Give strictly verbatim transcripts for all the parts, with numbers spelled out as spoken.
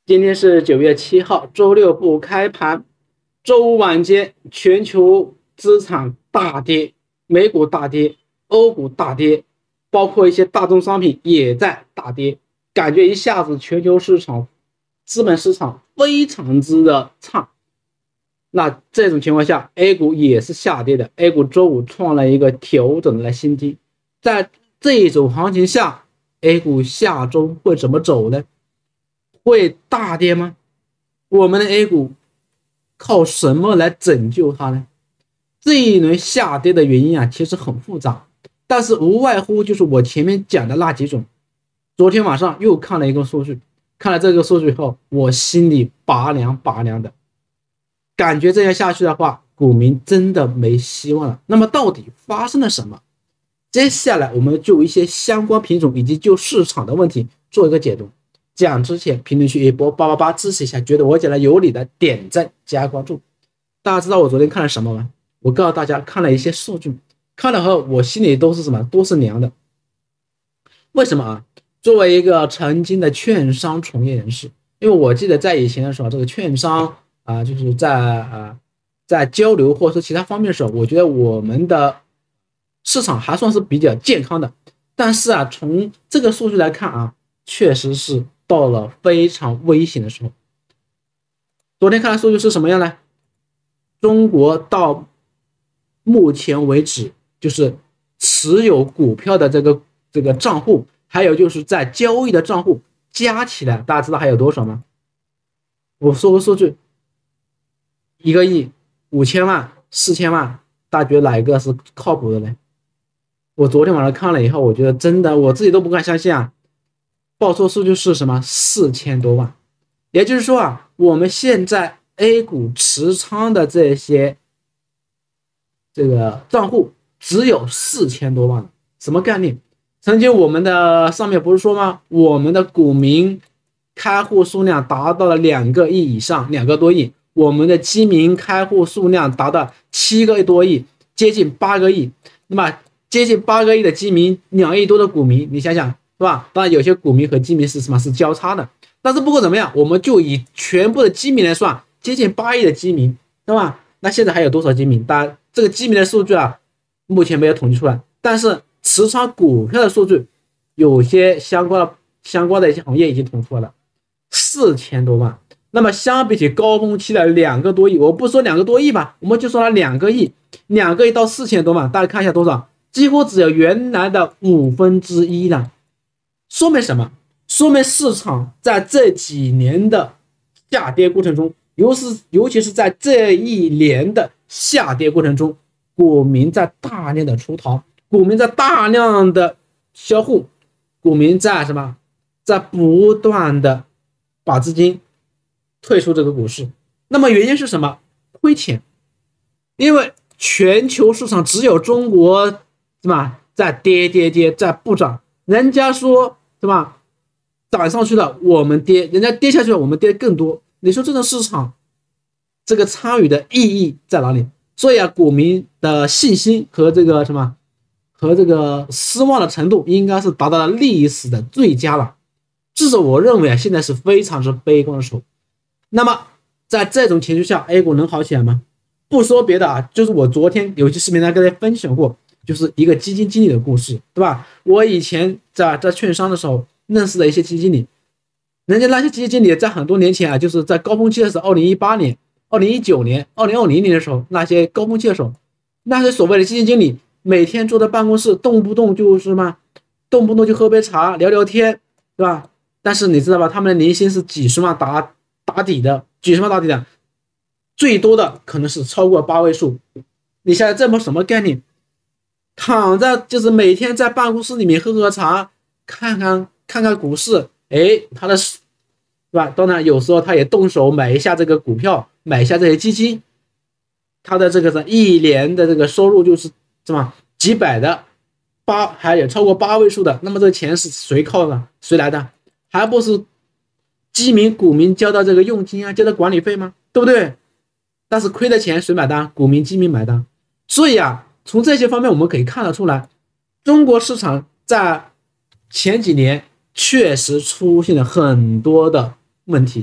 今天是九月七号，周六不开盘。周五晚间，全球资产大跌，美股大跌，欧股大跌，包括一些大宗商品也在大跌，感觉一下子全球市场、资本市场非常之的差。那这种情况下 ，A 股也是下跌的 ，A 股周五创了一个调整的新低。在这种行情下 ，A 股下周会怎么走呢？会大跌吗？我们的 A 股靠什么来拯救它呢？这一轮下跌的原因啊，其实很复杂，但是无外乎就是我前面讲的那几种。昨天晚上又看了一个数据，看了这个数据后，我心里拔凉拔凉的，感觉这样下去的话，股民真的没希望了。那么到底发生了什么？接下来我们就一些相关品种以及就市场的问题做一个解读。讲之前，评论区一波八八八支持一下，觉得我讲的有理的点赞加关注。大家知道我昨天看了什么吗？我告诉大家，看了一些数据，看了后我心里都是什么？都是凉的。为什么啊？作为一个曾经的券商从业人士，因为我记得在以前的时候，这个券商啊、呃，就是在啊、呃、在交流或者说其他方面的时候，我觉得我们的市场还算是比较健康的。但是啊，从这个数据来看啊，确实是到了非常危险的时候。昨天看的数据是什么样呢？中国到目前为止，就是持有股票的这个这个账户，还有就是在交易的账户加起来，大家知道还有多少吗？我说个数据，一个亿、五千万、四千万，大家觉得哪一个是靠谱的呢？我昨天晚上看了以后，我觉得真的我自己都不敢相信啊！报出数据是什么？四千多万，也就是说啊，我们现在 A 股持仓的这些这个账户只有四千多万，什么概念？曾经我们的上面不是说吗？我们的股民开户数量达到了两个亿以上，两个多亿，我们的基民开户数量达到七个多亿，接近八个亿。那么接近八个亿的基民，两亿多的股民，你想想是吧？当然有些股民和基民是什么？是交叉的。但是不管怎么样，我们就以全部的基民来算，接近八亿的基民，对吧？那现在还有多少基民？当然这个基民的数据啊，目前没有统计出来。但是持仓股票的数据，有些相关的相关的一些行业已经统计出来了，四千多万。那么相比起高峰期的两个多亿，我不说两个多亿吧，我们就说它两个亿，两个亿到四千多万，大家看一下多少？几乎只有原来的五分之一了。说明什么？说明市场在这几年的下跌过程中，尤其尤其是在这一年的下跌过程中，股民在大量的出逃，股民在大量的销户，股民在什么？在不断的把资金退出这个股市。那么原因是什么？亏钱。因为全球市场只有中国是吧，在跌跌跌，在不涨。人家说是吧？涨上去了，我们跌；人家跌下去了，我们跌更多。你说这种市场，这个参与的意义在哪里？所以啊，股民的信心和这个什么，和这个失望的程度，应该是达到了历史的最佳了。至少我认为啊，现在是非常之悲观的时候。那么在这种情绪下 ，A 股能好起来吗？不说别的啊，就是我昨天有期视频来跟大家分享过，就是一个基金经理的故事，对吧？我以前在在券商的时候认识的一些基金经理，人家那些基金经理在很多年前啊，就是在高峰期的时候，二零一八年、二零一九年、二零二零年的时候，那些高峰期的时候，那些所谓的基金经理每天坐在办公室，动不动就是什么，动不动就喝杯茶聊聊天，对吧？但是你知道吧，他们的年薪是几十万打打底的，几十万打底的，最多的可能是超过八位数。你现在这么什么概念？躺在就是每天在办公室里面喝喝茶，看看看看股市，哎，他的是吧？当然有时候他也动手买一下这个股票，买一下这些基金，他的这个一年的这个收入就是什么几百的，八还有超过八位数的。那么这个钱是谁靠的？谁来的？还不是基民股民交的这个佣金啊，交的管理费吗？对不对？但是亏的钱谁买单？股民基民买单。所以啊，从这些方面我们可以看得出来，中国市场在前几年确实出现了很多的问题。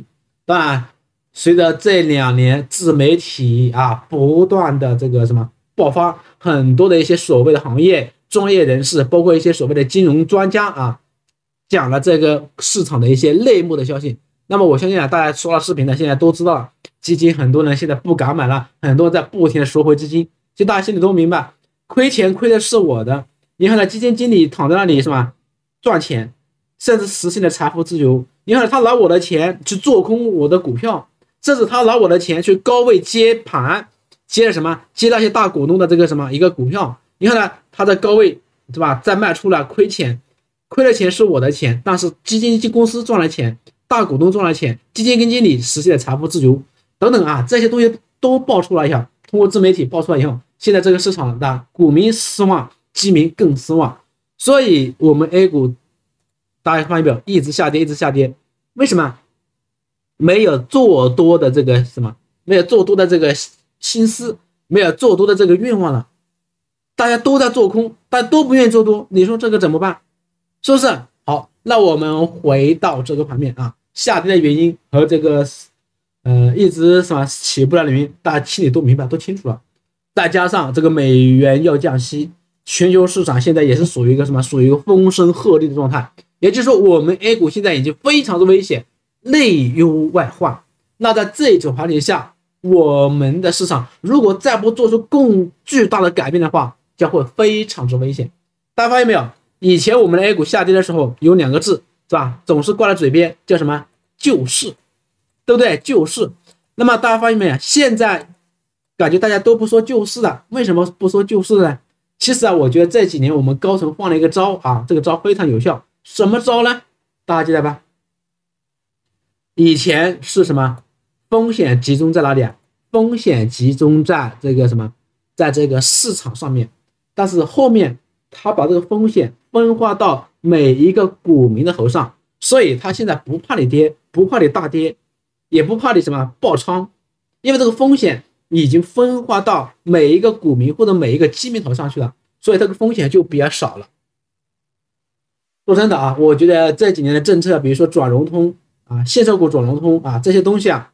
当然，随着这两年自媒体啊不断的这个什么爆发，很多的一些所谓的行业专业人士，包括一些所谓的金融专家啊，讲了这个市场的一些内幕的消息。那么我相信啊，大家刷了视频的现在都知道了，基金很多人现在不敢买了，很多人在不停的收回资金。其实大家心里都明白，亏钱亏的是我的，银行的基金经理躺在那里是吧，赚钱，甚至实现了财富自由。你看他拿我的钱去做空我的股票，甚至他拿我的钱去高位接盘，接了什么？接那些大股东的这个什么一个股票。你看呢，他在高位对吧，再卖出了亏钱，亏的钱是我的钱，但是基金公司赚了钱，大股东赚了钱，基金经理实现了财富自由等等啊，这些东西都爆出来一下，通过自媒体爆出来以后，现在这个市场的股民失望，基民更失望。所以我们 A 股大家发现没有，一直下跌，一直下跌。为什么？没有做多的这个什么，没有做多的这个心思，没有做多的这个愿望了。大家都在做空，大家都不愿意做多，你说这个怎么办？是不是？好，那我们回到这个盘面啊，下跌的原因和这个呃一直什么起不来的原因，大家心里都明白，都清楚了。再加上这个美元要降息，全球市场现在也是属于一个什么，属于一个风声鹤唳的状态。也就是说，我们 A 股现在已经非常的危险，内忧外患。那在这种环境下，我们的市场如果再不做出更巨大的改变的话，将会非常之危险。大家发现没有？以前我们的 A 股下跌的时候，有两个字是吧，总是挂在嘴边，叫什么？救市，对不对？救市。那么大家发现没有？现在感觉大家都不说救市了，为什么不说救市呢？其实啊，我觉得这几年我们高层放了一个招啊，这个招非常有效。什么招呢？大家记得吧？以前是什么？风险集中在哪里啊？风险集中在这个什么，在这个市场上面。但是后面他把这个风险分化到每一个股民的头上，所以他现在不怕你跌，不怕你大跌，也不怕你什么爆仓，因为这个风险已经分化到每一个股民或者每一个基民头上去了，所以这个风险就比较少了。说真的啊，我觉得这几年的政策，比如说转融通啊、限售股转融通啊，这些东西啊，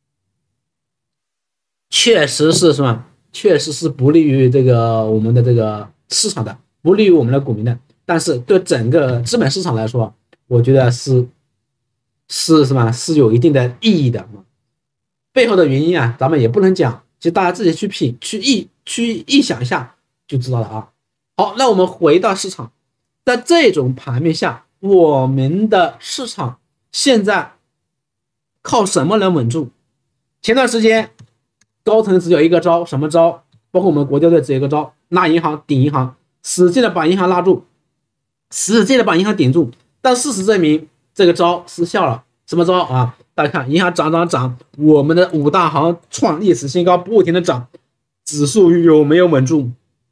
确实是什么？确实是不利于这个我们的这个市场的，不利于我们的股民的。但是对整个资本市场来说，我觉得是是什么？是有一定的意义的。背后的原因啊，咱们也不能讲，其实大家自己去品、去臆、去臆想一下就知道了啊。好，那我们回到市场。在这种盘面下，我们的市场现在靠什么能稳住？前段时间高层只有一个招，什么招？包括我们国家队只有一个招，拉银行顶银行，使劲的把银行拉住，使劲的把银行顶住。但事实证明，这个招失效了。什么招啊？大家看，银行涨涨涨，我们的五大行创历史新高，不停的涨，指数有没有稳住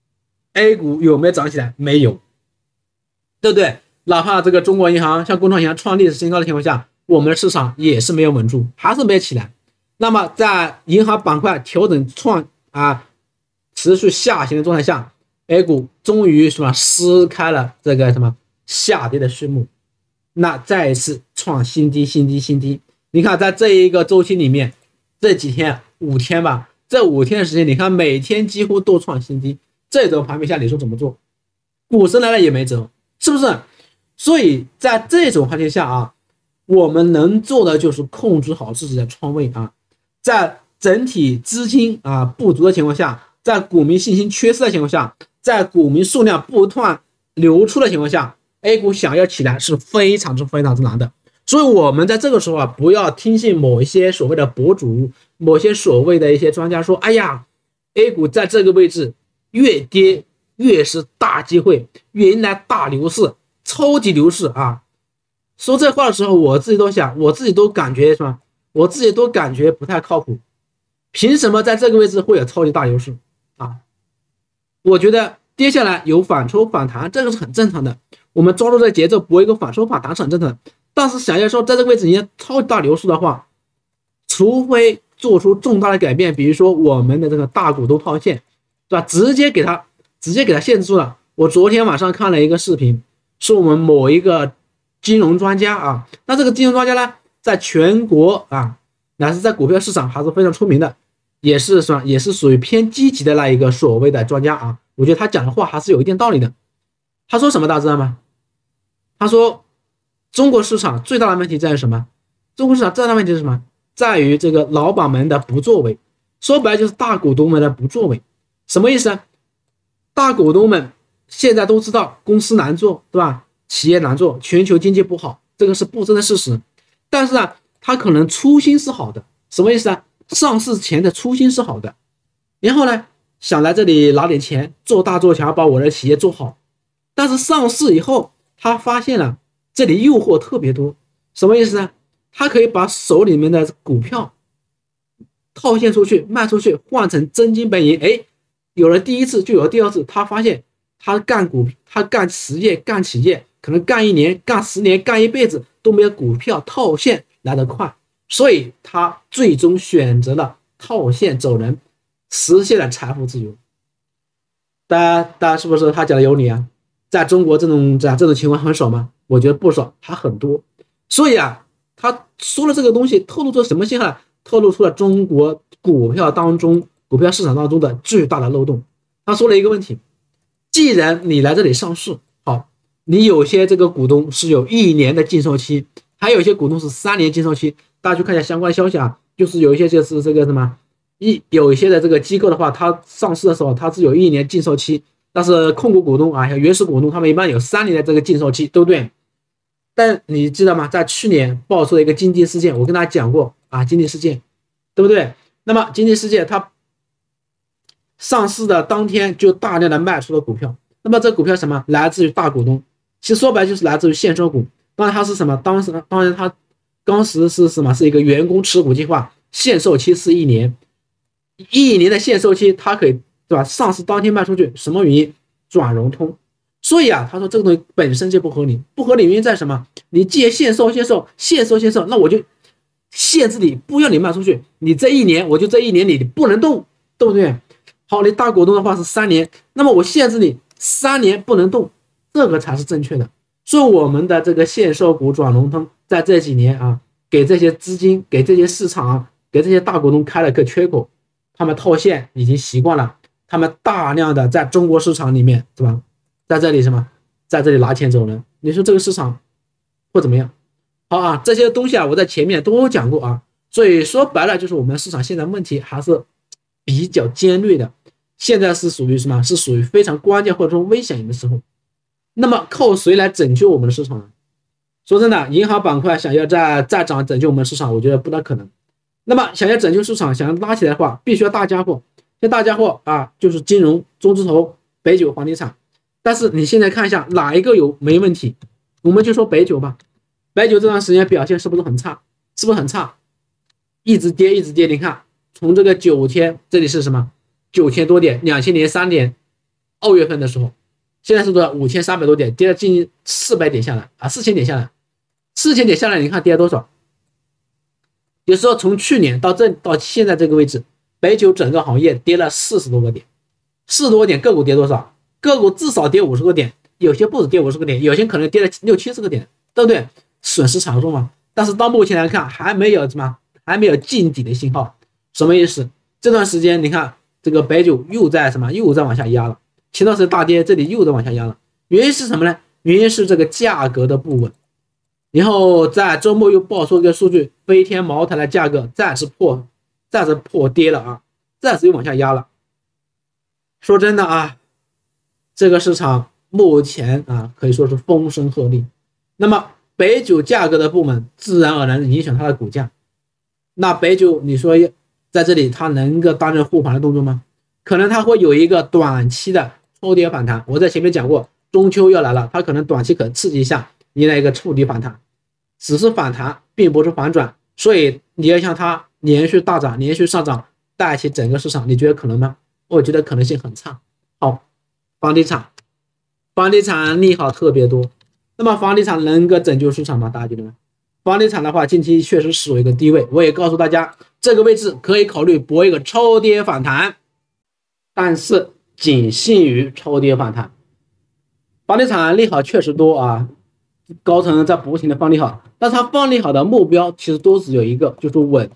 ？A 股有没有涨起来？没有。对不对？哪怕这个中国银行像工商银行创历史新高的情况下，我们的市场也是没有稳住，还是没有起来。那么在银行板块调整创啊持续下行的状态下 ，A 股终于什么撕开了这个什么下跌的序幕，那再一次创新低、新低、新低。你看，在这一个周期里面，这几天五天吧，这五天的时间，你看每天几乎都创新低。这种盘面下，你说怎么做？股神来了也没辙。是不是？所以在这种环境下啊，我们能做的就是控制好自己的仓位啊，在整体资金啊不足的情况下，在股民信心缺失的情况下，在股民数量不断流出的情况下 ，A 股想要起来是非常之非常之难的。所以我们在这个时候啊，不要听信某一些所谓的博主，某些所谓的一些专家说，哎呀 ，A 股在这个位置越跌越是大机会，原来大牛市，超级牛市啊！说这话的时候，我自己都想，我自己都感觉什么？我自己都感觉不太靠谱。凭什么在这个位置会有超级大牛市啊？我觉得跌下来有反抽反弹，这个是很正常的。我们抓住这个节奏，搏一个反抽反弹是很正常的。但是想要说在这个位置你超级大牛市的话，除非做出重大的改变，比如说我们的这个大股东套现，对吧？直接给它。直接给他限制住了。我昨天晚上看了一个视频，是我们某一个金融专家啊，那这个金融专家呢，在全国啊乃是在股票市场还是非常出名的，也是什么，也是属于偏积极的那一个所谓的专家啊。我觉得他讲的话还是有一定道理的。他说什么大家知道吗？他说中国市场最大的问题在于什么？中国市场最大的问题是什么？在于这个老板们的不作为，说白了就是大股东们的不作为。什么意思呢？大股东们现在都知道公司难做，对吧？企业难做，全球经济不好，这个是不争的事实。但是呢，他可能初心是好的，什么意思啊？上市前的初心是好的，然后呢，想来这里拿点钱，做大做强，把我的企业做好。但是上市以后，他发现了这里诱惑特别多，什么意思呢？他可以把手里面的股票套现出去，卖出去，换成真金白银。哎，有了第一次就有了第二次。他发现他干股，他干实业，干企业，可能干一年、干十年、干一辈子都没有股票套现来得快，所以他最终选择了套现走人，实现了财富自由。大家大家是不是他讲的有理啊？在中国这种这样这种情况很少吗？我觉得不少，还很多。所以啊，他说了这个东西，透露出什么信号？透露出了中国股票当中、股票市场当中的巨大的漏洞。他说了一个问题：既然你来这里上市，好，你有些这个股东是有一年的禁售期，还有一些股东是三年禁售期。大家去看一下相关消息啊，就是有一些就是这个什么一有一些的这个机构的话，它上市的时候它是有一年禁售期。但是控股股东啊，像原始股东，他们一般有三年的这个禁售期，对不对？但你知道吗？在去年爆出了一个经济事件，我跟大家讲过啊，经济事件，对不对？那么经济事件它上市的当天就大量的卖出了股票，那么这股票什么？来自于大股东，其实说白就是来自于限售股。当然它是什么？当时当然它当时是什么？是一个员工持股计划，限售期是一年，一年的限售期，它可以。对吧？上市当天卖出去，什么原因？转融通。所以啊，他说这个东西本身就不合理，不合理原因在什么？你既然限售、限售、限售、限售，那我就限制你，不让你卖出去。你这一年，我就这一年你不能动，对不对？好，你大股东的话是三年，那么我限制你三年不能动，这个才是正确的。所以我们的这个限售股转融通，在这几年啊，给这些资金、给这些市场、啊、给这些大股东开了个缺口，他们套现已经习惯了。他们大量的在中国市场里面，对吧？在这里什么，在这里拿钱走人，你说这个市场会怎么样？好啊，这些东西啊，我在前面都有讲过啊。所以说白了，就是我们市场现在问题还是比较尖锐的，现在是属于什么？是属于非常关键或者说危险的时候。那么靠谁来拯救我们的市场呢？说真的，银行板块想要再再涨拯救我们市场，我觉得不大可能。那么想要拯救市场，想要拉起来的话，必须要大家伙。这大家伙啊，就是金融、中字头、北酒、房地产。但是你现在看一下哪一个有没问题？我们就说北酒吧。北酒这段时间表现是不是很差？是不是很差？一直跌，一直跌。你看，从这个九千，这里是什么？九千多点，两千年三点，二月份的时候，现在是多少？五千三百多点，跌了近四百点下来啊，四千点下来，四千点下来，你看跌了多少？有时候从去年到这到现在这个位置。北酒整个行业跌了四十多个点，四十多个点，个股跌多少？个股至少跌五十个点，有些不止跌五十个点，有些可能跌了六七十个点，对不对？损失惨重嘛。但是到目前来看，还没有什么，还没有见底的信号。什么意思？这段时间你看这个北酒又在什么？又在往下压了。前段时间大跌，这里又在往下压了。原因是什么呢？原因是这个价格的不稳。然后在周末又爆出一个数据，飞天茅台的价格再次破。再次破跌了啊，再次又往下压了。说真的啊，这个市场目前啊可以说是风声鹤唳。那么北酒价格的部门自然而然影响它的股价。那北酒你说在这里它能够担任护盘的动作吗？可能它会有一个短期的抽跌反弹。我在前面讲过，中秋要来了，它可能短期可能刺激一下，迎来一个触底反弹，只是反弹，并不是反转。所以你要像它连续大涨，连续上涨，带起整个市场，你觉得可能吗？我觉得可能性很差。好，房地产，房地产利好特别多。那么房地产能够拯救市场吗？大家觉得呢？房地产的话，近期确实处于一个低位，我也告诉大家，这个位置可以考虑搏一个超跌反弹，但是仅限于超跌反弹。房地产利好确实多啊，高层在不停的放利好，但是它放利好的目标其实都只有一个，就是稳。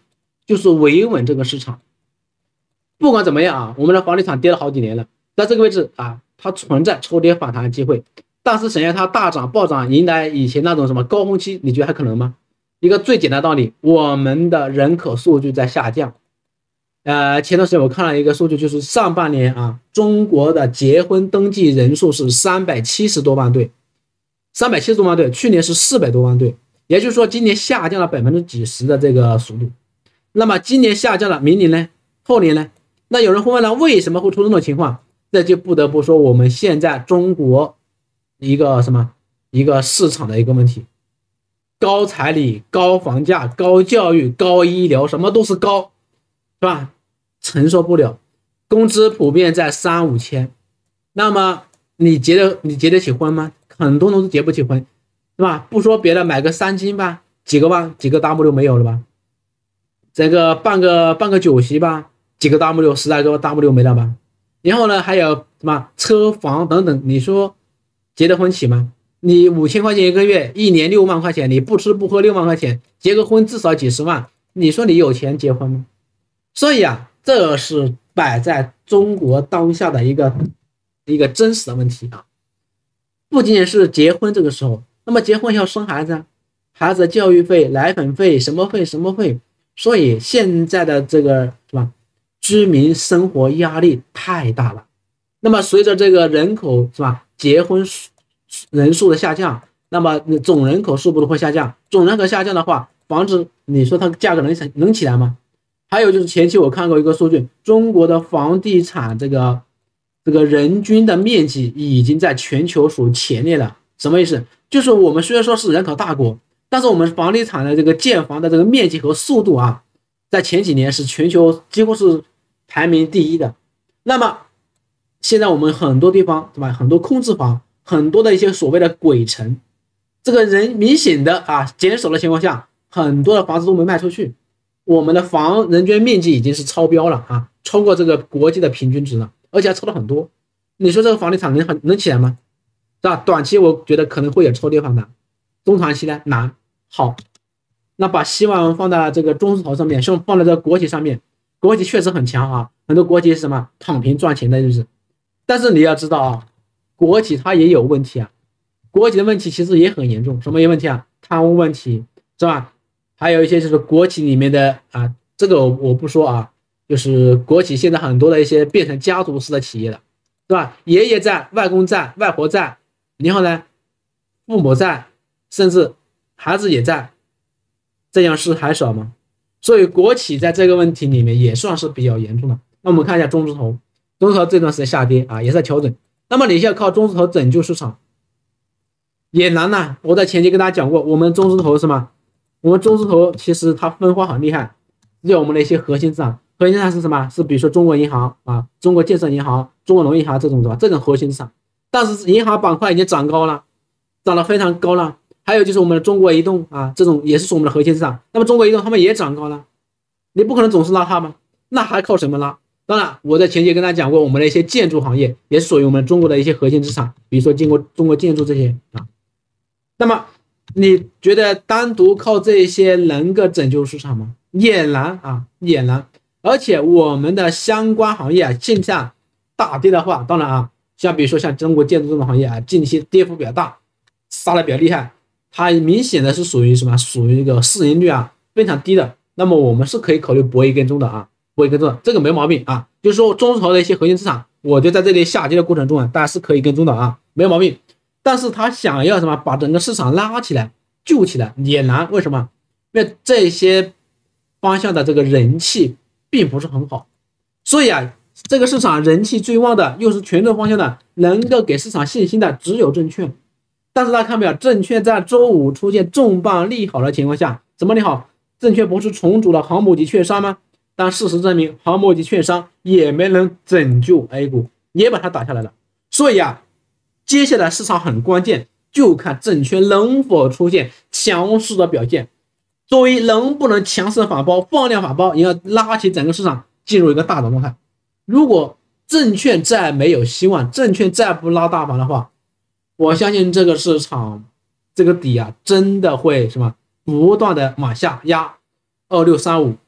就是维稳这个市场。不管怎么样啊，我们的房地产跌了好几年了，在这个位置啊，它存在抽跌反弹的机会，但是想要它大涨暴涨，迎来以前那种什么高峰期，你觉得还可能吗？一个最简单的道理，我们的人口数据在下降。呃，前段时间我看了一个数据，就是上半年啊，中国的结婚登记人数是三百七十多万对，三百七十多万对，去年是四百多万对，也就是说今年下降了百分之几十的这个速度。那么今年下降了，明年呢？后年呢？那有人会问了，为什么会出这种情况？这就不得不说我们现在中国一个什么一个市场的一个问题，高彩礼、高房价、高教育、高医疗，什么都是高，是吧？承受不了，工资普遍在三五千，那么你结得你结得起婚吗？很多人都结不起婚，是吧？不说别的，买个三金吧，几个万，几个 W 没有了吧？这个办个办个酒席吧，几个 W， 十来个 W 没了吧？然后呢，还有什么车房等等，你说结得婚起吗？你五千块钱一个月，一年六万块钱，你不吃不喝六万块钱，结个婚至少几十万，你说你有钱结婚吗？所以啊，这是摆在中国当下的一个一个真实的问题啊。不仅仅是结婚这个时候，那么结婚要生孩子，孩子教育费、奶粉费、什么费什么费，所以现在的这个是吧，居民生活压力太大了。那么随着这个人口是吧，结婚人数的下降，那么总人口数不都会下降？总人口下降的话，房子你说它价格能能起来吗？还有就是前期我看过一个数据，中国的房地产这个这个人均的面积已经在全球属前列了。什么意思？就是我们虽然说是人口大国，但是我们房地产的这个建房的这个面积和速度啊，在前几年是全球几乎是排名第一的。那么现在我们很多地方对吧，很多空置房，很多的一些所谓的鬼城，这个人明显的啊减少的情况下，很多的房子都没卖出去。我们的房人均面积已经是超标了啊，超过这个国际的平均值了，而且还超了很多。你说这个房地产能很能起来吗？是吧？短期我觉得可能会有抽跌反弹，中长期呢难。好，那把希望放在这个中字头上面，放放在这个国企上面，国企确实很强啊，很多国企是什么躺平赚钱的日子。但是你要知道啊，国企它也有问题啊，国企的问题其实也很严重，什么问题啊？贪污问题是吧？还有一些就是国企里面的啊，这个我不说啊，就是国企现在很多的一些变成家族式的企业了，对吧？爷爷在，外公在，外婆在，然后呢，父母在，甚至孩子也在，这样是还少吗？所以国企在这个问题里面也算是比较严重的。那我们看一下中字头，中字头这段时间下跌啊，也是在调整。那么你要靠中字头拯救市场也难呐。我在前期跟大家讲过，我们中字头是吗？我们中字头其实它分化很厉害，只有我们的一些核心资产，核心资产是什么？是比如说中国银行啊、中国建设银行、中国农业银行这种是吧？这种核心资产。但是银行板块已经涨高了，涨得非常高了。还有就是我们的中国移动啊，这种也是属我们的核心资产。那么中国移动他们也涨高了，你不可能总是拉它吗？那还靠什么拉？当然，我在前期跟大家讲过，我们的一些建筑行业也是属于我们中国的一些核心资产，比如说经过中国建筑这些啊。那么你觉得单独靠这些能够拯救市场吗？也难啊，也难。而且我们的相关行业啊，现在大跌的话，当然啊，像比如说像中国建筑这种行业啊，近期跌幅比较大，杀的比较厉害，它明显的是属于什么？属于一个市盈率啊非常低的。那么我们是可以考虑博一跟踪的啊，博一跟踪的，这个没毛病啊。就是说中字头的一些核心资产，我觉得在这里下跌的过程中啊，大家是可以跟踪的啊，没有毛病。但是他想要什么把整个市场拉起来救起来也难，为什么？因为这些方向的这个人气并不是很好，所以啊，这个市场人气最旺的又是权重方向的，能够给市场信心的只有证券。但是大家看没有，证券在周五出现重磅利好的情况下，怎么利好？证券不是重组了航母级券商吗？但事实证明，航母级券商也没能拯救 A 股，也把它打下来了。所以啊，接下来市场很关键，就看证券能否出现强势的表现。作为能不能强势反包、放量反包，也要拉起整个市场进入一个大涨状态。如果证券再没有希望，证券再不拉大盘的话，我相信这个市场这个底啊，真的会什么不断的往下压，二六三五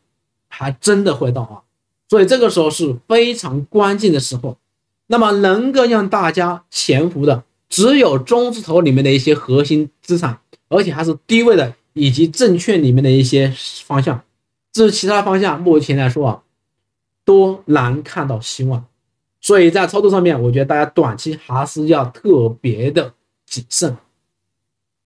还真的会到啊。所以这个时候是非常关键的时候。那么能够让大家潜伏的只有中字头里面的一些核心资产，而且还是低位的，以及证券里面的一些方向。至于其他方向，目前来说啊，都难看到希望。所以在操作上面，我觉得大家短期还是要特别的谨慎。